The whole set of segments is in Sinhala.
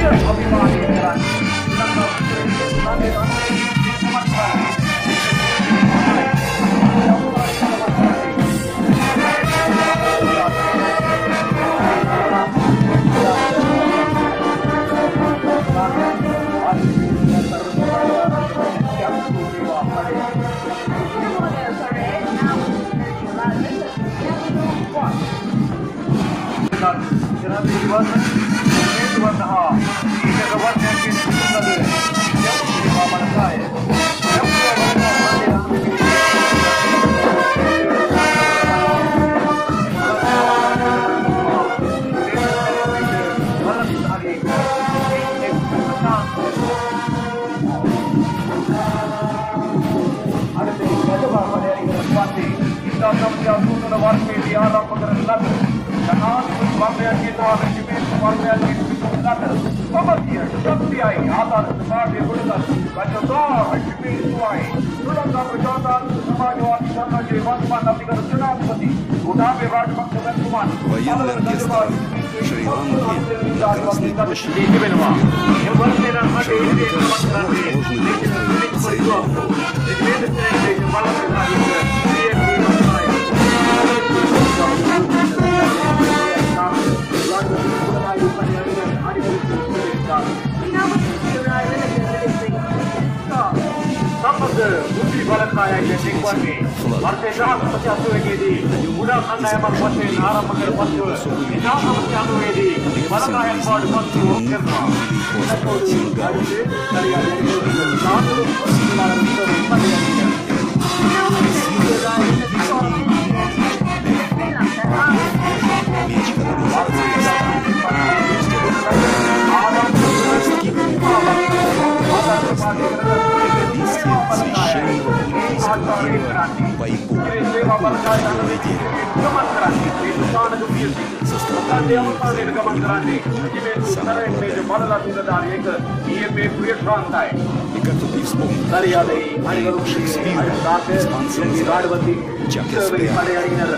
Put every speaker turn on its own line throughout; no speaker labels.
Военный оркестр Шри-Ланки на Красной площади. Священного буддийского дерева пайку, которое дерево со страдания и как тут не вспомнить, что Шекспир испанцам назвал Джака Спиа.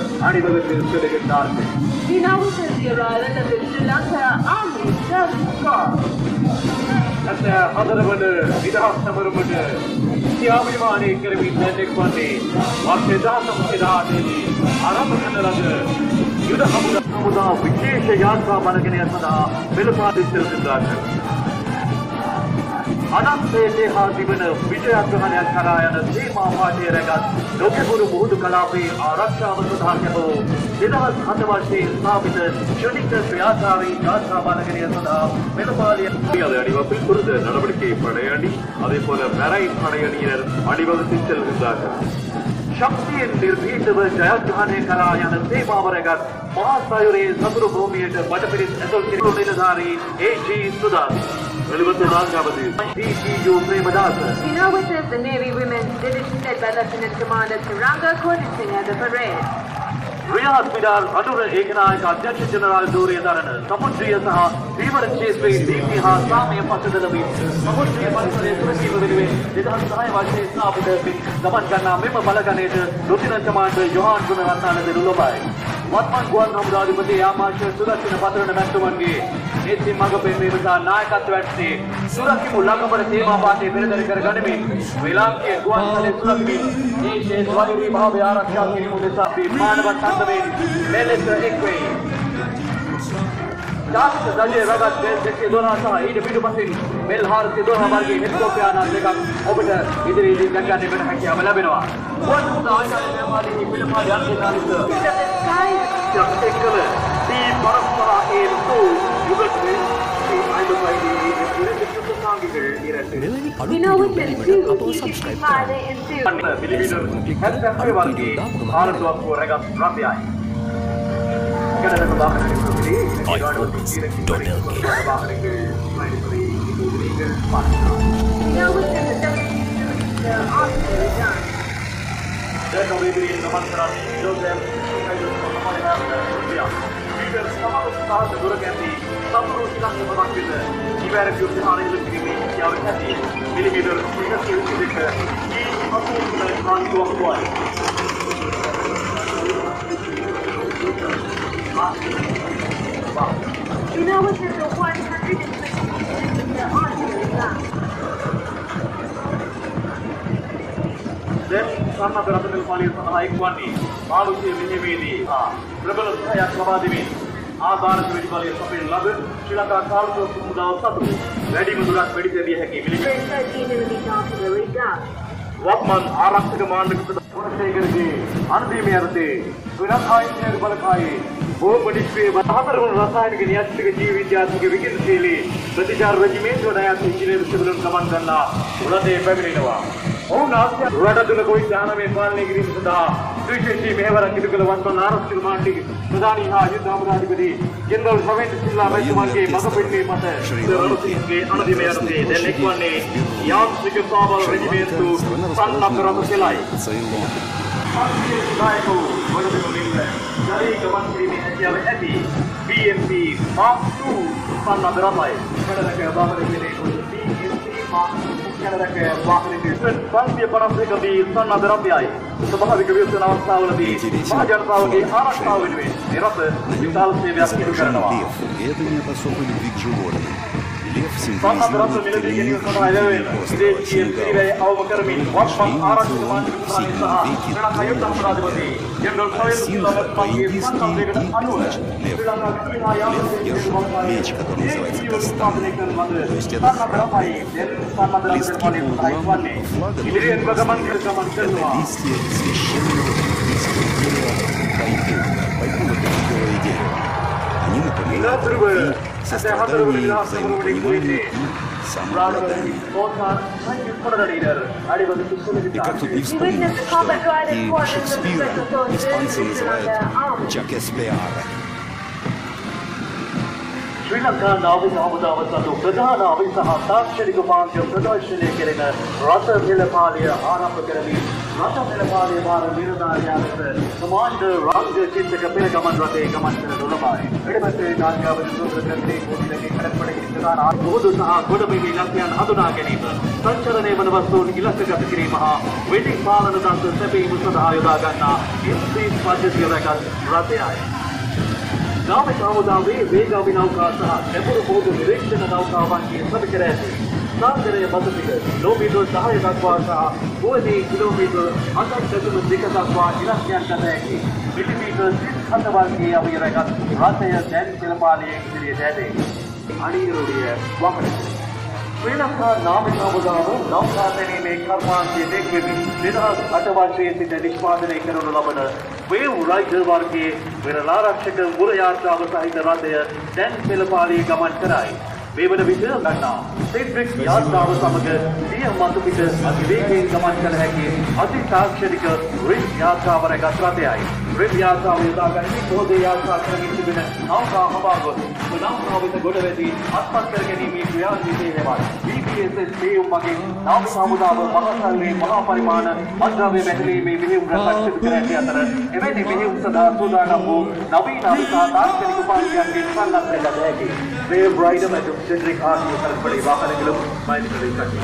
He now wishes the arrival of the Sri Lanka army just gone. At the other one, with our summer wood, Siamani Kirby Nettic Bunny, what the Dasam Sidati, Arapakanada, Yudahamuda, Vikisha Yanka Managanasana, Philippa is still in that. Anante has given a Vijayakaran and Karayan, a Sima Party Regat, Dokuru Mudu Kalapi, Araksha Vasudhako, Siddhas Hatavashi, Savitas, Shunika Sriatari, Gasa Managanasana, Philippa, Adiva Pilpur, Nabaki Padayani, Adipola Marai Padayani, Adiva Sister Vizaka. Shakti and Nirvita Jayakane Karayan, and Sima Regat, Mahasayuri, Saburu Bhumi, and Batapiris, Associated A.G. Sudas. You know, which is the Navy Women's Division led by Lieutenant Commander Tiranga Kodising at the parade. Riyadh Midar, Adura Ekana, Adjunct General Duri Darana, Samudriya Saha, River Chase Bay, Deepiha, Sami Pasadalabi, Samudriya Pasadalabi, Siddhan Sai Vashi, Snapi, Samanjana, Mima Malakanator, Lieutenant Commander Johan Gunaratana, the Lullaby. Watman Guan Hamdadipati, Yamasha, Sudakina Patra, and Mantumangi. Nisi Magape, Naka Twatsi, Suraki Mulaka, Tema Party, Venezuela Ganimi, Vilaki, Guan Sulaki, Nishi, Swahili, Mahavara, Shaki, Mudisapi, Manava Sandami, Melissa Equi. Just Zaje Ragat, Donasa, Idipidu Pasin, Melhar, Sidona Margi, Hitkopiana, Obita, Idri, Nakani, Benaki, Amalabino. What's the item? Philippa, Yankin, just take color. The Parasara in two, you got this. You know what to do. Subscribe. You know what is the 150 සන්නද්ධ රටවල් පාලිය සහායක වන්නේ මාළුසිය මෙහෙමේදී ප්‍රබල සහායක් ලබා දෙමින් ආධාරක වෙඩි බලය සපයන ලද ශ්‍රී ලංකා කාර්මික සමුදාය සතු වැඩිම දුරක් වෙඩි තැබිය හැකි වත්මන් ආරක්ෂක මාණ්ඩක ප්‍රදේශයේ අන්තිමයේ අර්ථයේ විනාශායික බලකායේ බෝම්බඩිස්වේ බහතරවන රසායනික න්‍යාස්තික ජීව විද්‍යාත්මක විකිරණශීලී ප්‍රතිචාර රෙජිමේන්තුව නායක ඉංජිනේරු සිවිලුන් ගමන් කරනා උළදේ පැමිණෙනවා. ඔවුන් ආසියා රට තුළ COVID-19 පාලනය කිරීම සඳහා සුවිශේෂී මෙහෙවරක් ඉටු කළ වත්මන් ආරක්ෂක මාණ්ඩික ප්‍රධානී හා යුද්ධ හමුදාධිපති ජෙනරල් රවීන්ද්‍ර සිල්වා මැතිතුමාගේ මඟ පෙන්වීම මත රණසිංහගේ අනදිමේ අර්ථයේ දැන් එක්වන්නේ යාන්ත්‍රික පාවල් රෙජිමේන්තු සන්නද්ධ රථ සෙලයි. Naiko, Vodafone, Jari Gaman Kiri Sial Eti, BMP Mark II, Sannadh Rathai, Kanadaka Baharakere, BMP Mark II, Kanadaka Baharakere, Sansiya Panasrikadi, Sannadh Rathai, Sabhavika Vyusan Avasthavaladi, Mahajanathavage Arakshava වෙනුවෙන් නිරත විශාල සේවයක් සිදු කරනවා.
Это не особо любви к животным. Лев
Сannadh Rathai මිලදී ගැනීම සඳහා ලැබෙන විදේශීය පිරිවැය අවම කරමින් වත්මන් ආරක්ෂක මාණ්ඩික ප්‍රධානී සහ ශ්‍රී ලංකා යුද්ධ හමුදාධිපති ජෙනරල් රවීන්ද්‍ර සිල්වා මැතිතුමාගේ සන්නද්ධයකට අනුව ශ්‍රී ලංකා විශ්වවිද්‍යාලය
меч, который называется кастан. То есть это листки полугламного флага это листья священного индийского дерева пайку. Пайку — это фиговое дерево. Они напоминают любви, сострадание, взаимопонимание и самообладание. И как тут не вспомнить, что и Шекспира испанцы называют «Джак Эспеара».
ශ්‍රී ලංකා නාවික හමුදාව සතු ප්‍රධාන අවිස හා තාක්ෂණික මාර්ග ප්‍රදර්ශනය කෙරෙන රථ පෙළපාලිය ආරම්භ කරමින් රථ පෙළපාලිය භාර නිලධාරියා ලෙස කමාන්ඩර් රංග චිත්තක පෙළගමන් රථයේ ගමන් කරන ලබයි. එඩමැත්තේ නාගාවලි සූත්‍රකර්තේ පොඩිලගේ කඩපඩ ඉස්සරහා ආපෝදු සහ ගොඩබිමේ ඉලක්කයන් හඳුනා ගැනීම, සංචලනය වන වස්තුන් ඉලක්කගත කිරීම හා වෙඩි පාලන තත්ත්ව සැපයීම සඳහා යොදා ගන්නා ඉන්ද්‍රීස් පද්ධතිය රැගත් රථයයි. නාවික හමුදාවේ වේගාවි නෞකා සහ ගැඹුරු බෝධ නිරීක්ෂණ නෞකාවන්ගේ සමගිර ඇති සාගරය මත පිට කිලෝමීටර් 10 දක්වා සහ ගෝලී කිලෝමීටර් 8.2 දක්වා ඉලක්කයන් ගත හැකි මිලිමීටර් 37 වර්ගයේ අවිය රැගත් රථය දැන් පෙළපාලියේ ඉදිරියට ඇතේ. අනිරෝධිය වහන ශ්‍රී ලංකා නාවික හමුදාව නෞකා සැනීමේ කර්මාන්තයේ දෙක්වෙමින් 2008 වර්ෂයේ සිට නිෂ්පාදනය කරනු ලබන වේව් රයිඩර් වර්ගයේ වෙරළාරක්ෂක මුර යාත්‍රාව සහිත රථය දැන් පෙළපාලියේ ගමන් කරයි. මේ වන විට ගන්නා සෙඩ්රික් යාත්‍රාව සමග සිය මතු පිට අතිවේගයෙන් ගමන් කළ හැකි අති තාක්ෂණික රිම් යාත්‍රාව රැගත් රථයයි. රිම් යාත්‍රාව යොදා ගනිමින් පොදේ යාත්‍රා කරමින් තිබෙන නෞකා හමාගොත් නෞකා වෙත ගොඩ වැදී අත්පත් කර ගැනීමේ ක්‍රියාන්විතයේ හෙවත් BPSS මෙහෙයුම් මගින් නාවික හමුදාව මහසල්ලේ මහා පරිමාණ අද්‍රව්‍ය වැටලීමේ මෙහෙයුම් රැසක් සිදු කර ඇති අතර එවැනි මෙහෙයුම් සඳහා සූදානම් වූ නවීන අවිසා තාක්ෂණික උපාධියන්ගේ සන්නද්ධ කළ හැකි වේව් රයිඩර් மற்றும் சென்ட்ரிக் ஆகிய கடற்படை வாகனங்களும் பயணிகளை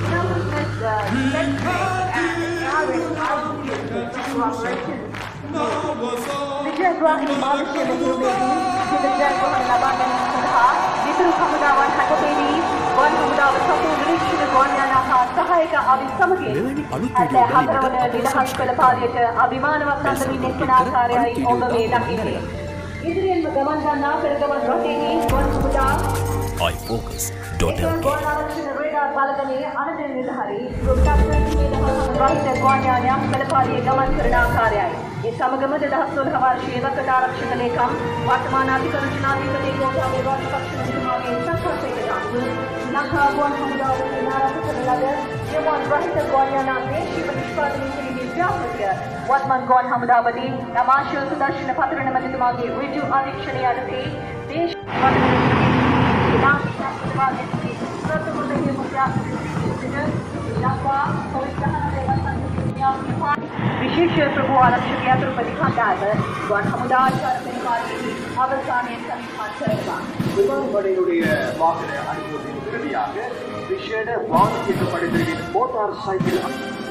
විජයග්‍රාහී මාධ්‍ය මෙහෙයුමේදී ජයග්‍රහණ ලබා ගැනීම සඳහා විදුලි හමුදාවන් හටපෙදී ගුවන් හමුදාව සතු නිරීක්ෂණ ගුවන් යාන හා සහායක අවි සමගින් හතරවන නිදහස් පෙළපාලියට අභිමානවත් අන්දමින් එක්වන ආකාරයයි ඔබ මේ දකින්නේ. ඉදිරියෙන්ම ගමන් ගන්නා පෙරගමන් රථයේදී ගුවන් හමුදා
iFocus.lk
ගුවන් ආරක්ෂක රේඩාර් බලගමේ අනදෙන නිලධාරී ප්‍රොඩක්ටර් රහිත ගුවන් යානයක් පෙළපාලියේ ගමන් කරන ආකාරයයි. ඒ සමගම 2012 වර්ෂයේ වසර ආරක්ෂක ලේකම් වර්තමාන අධිකරණ ජනාධිපති ගෝඨාභය රාජපක්ෂ මහත්මයාගේ සංකල්පයකට අනුව ලංකා ගුවන් හමුදාවේ ආරම්භ කරන ලද ගුවන් රහිත ගුවන් යාන දේශීය නිෂ්පාදනය කිරීමේ ව්‍යාපෘතිය වත්මන් ගුවන් හමුදාපති නමාශය සුදර්ශන පතරණ මැතිතුමාගේ ඍජු අධීක්ෂණය යටතේ දේශ विशेष प्रभु आरक्षक यात्रपति खातार गौन समुदाय අවසානයේ සම්පත් කරනවා.
விமானப்படையினுடைய வாகன அனுமதி உறுதியாக விஷேட வாகன படைகளின் மோட்டார் சைக்கிள்